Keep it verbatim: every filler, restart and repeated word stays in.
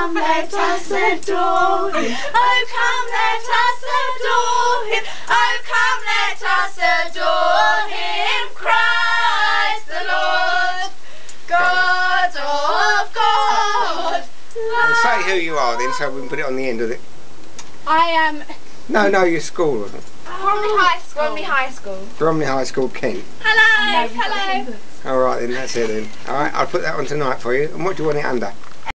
come, let us adore him. Oh, come, let us adore him. Oh, come, let us adore him. Christ the Lord, God of God. And say who you are then, so we can put it on the end of it. I am No, no, your school. Bromley High School. Bromley High School. Bromley High School, Kent. Hello, hello. All right then, that's it then. All right, I'll put that on tonight for you. And what do you want it under?